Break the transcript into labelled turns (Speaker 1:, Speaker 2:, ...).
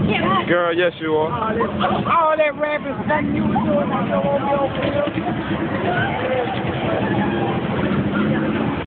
Speaker 1: Girl, yes you are.
Speaker 2: All that rapping, nothing you was doing.